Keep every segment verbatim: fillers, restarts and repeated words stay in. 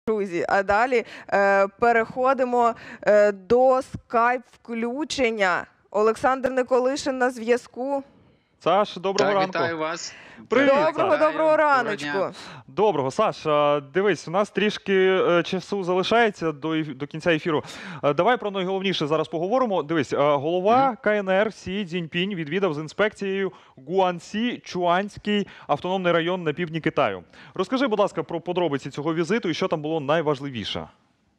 Друзі, а далі е, переходимо е, до скайп-включення. Олександр Николишин на зв'язку. Саш, доброго Так, ранку. вітаю вас. Привіт, Доброго, Саш. доброго раночку. Доброго Доброго, Саш. а, Дивись, у нас трішки е, часу залишається до, еф- до кінця ефіру. Е, Давай про найголовніше зараз поговоримо. Дивись, е, голова ка ен ер Сі Цзіньпінь відвідав з інспекцією Гуансі Чуанський автономний район на півдні Китаю. Розкажи, будь ласка, про подробиці цього візиту і що там було найважливіше.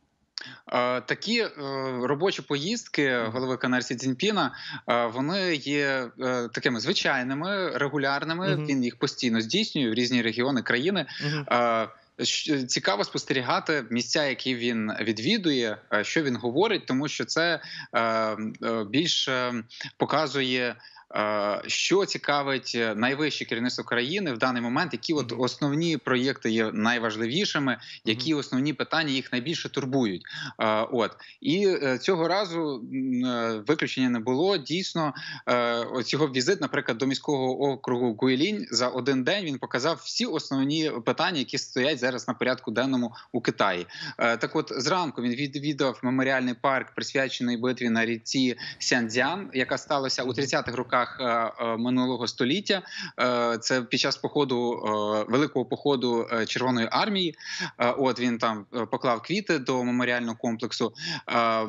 Е, Такі е, робочі поїздки голови ка ен ер Сі Цзіньпіна, е, вони є е, такими звичайними, регулярними. Мгм. Він їх постійно здійснює в різні регіони країни. Мгм. Е, щ- Цікаво спостерігати місця, які він відвідує, е, що він говорить, тому що це е, е, більше показує, е, що цікавить найвище керівництво країни в даний момент, які от Мгм. основні проєкти є найважливішими, які основні питання їх найбільше турбують. Е, От і е, цього разу м, е, виключення не було. Дійсно, е, ось його візит, наприклад, до міського округу Гуйлінь за один день він показав всі основні питання, які стоять зараз на порядку денному у Китаї. Е, Так, от зранку він відвідав меморіальний парк, присвячений битві на річці Сянцзян, яка сталася у тридцятих роках е, е, минулого століття. Е, Це під час походу е, великого походу е, Червоної армії. Е, От він там е, поклав квіти до меморіального комплексу. Е,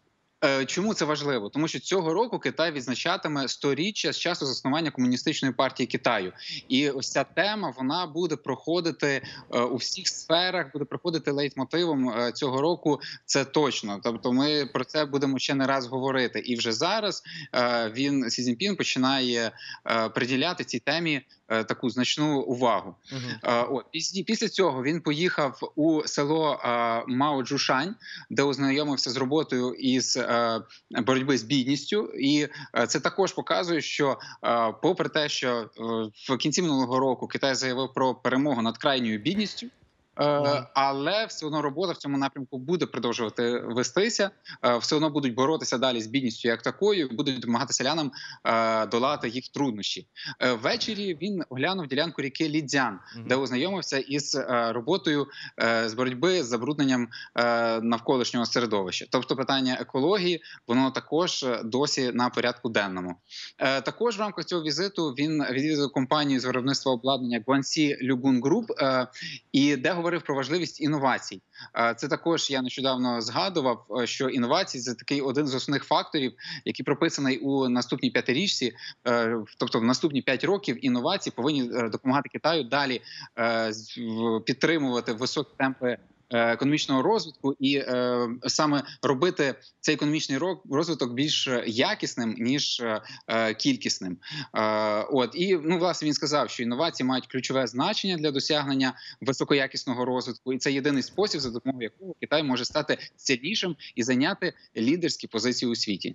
Е, Чому це важливо? Тому що цього року Китай відзначатиме сторіччя з часу заснування Комуністичної партії Китаю. І ось ця тема, вона буде проходити е, у всіх сферах, буде проходити лейтмотивом е, цього року, це точно. Тобто ми про це будемо ще не раз говорити. І вже зараз е, він, Сі Цзіньпін, починає е, приділяти цій темі е, таку значну увагу. Мгм. Е, От після, після цього він поїхав у село е, Мао-Джушань, де ознайомився з роботою із е, боротьби з бідністю. І е, це також показує, що е, попри те, що е, в кінці минулого року Китай заявив про перемогу над крайньою бідністю, Е, Мгм. але все одно робота в цьому напрямку буде продовжувати вестися. Е, Все одно будуть боротися далі з бідністю як такою, будуть допомагати селянам е, долати їх труднощі. Е, Ввечері він оглянув ділянку ріки Лідзян, Мгм. де ознайомився із е, роботою е, з боротьби з забрудненням е, навколишнього середовища. Тобто питання екології, воно також е, досі на порядку денному. Е, Також в рамках цього візиту він відвідав компанію з виробництва обладнання Guangxi Lugun Group, е, і де говорив про важливість інновацій. Е, Це також я нещодавно згадував, е, що інновації – це такий один з основних факторів, який прописаний у наступній п'ятирічці, е, тобто в наступні п'ять років інновації повинні е, допомагати Китаю далі е, з- в- підтримувати високі темпи е, економічного розвитку і е, саме робити цей економічний ро- розвиток більш якісним, ніж е, е, кількісним. Е, От і ну власне він сказав, що інновації мають ключове значення для досягнення високоякісного розвитку, і це єдиний спосіб, за допомогою якого Китай може стати сильнішим і зайняти лідерські позиції у світі.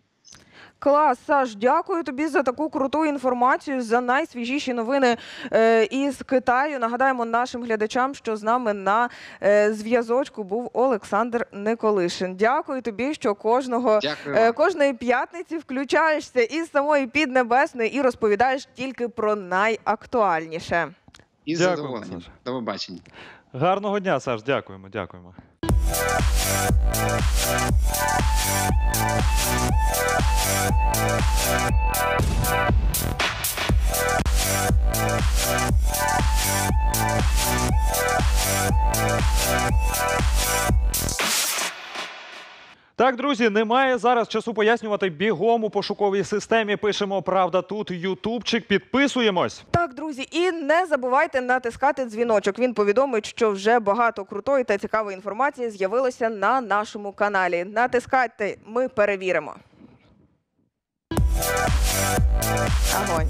Клас, Саш, дякую тобі за таку круту інформацію, за найсвіжіші новини е, із Китаю. Нагадаємо нашим глядачам, що з нами на е, зв'язочку був Олександр Николишин. Дякую тобі, що кожного, Дякую е, вам. кожної п'ятниці включаєшся із самої Піднебесної і розповідаєш тільки про найактуальніше. І з Дякую, задоволенням. Саша. До побачення. Гарного дня, Саш. Дякуємо, дякуємо. Так, друзі, немає зараз часу пояснювати бігом у пошуковій системі. Пишемо «Правда тут», ютубчик, підписуємось. Так, друзі, і не забувайте натискати дзвіночок. Він повідомить, що вже багато крутої та цікавої інформації з'явилося на нашому каналі. Натискайте, ми перевіримо. Огонь.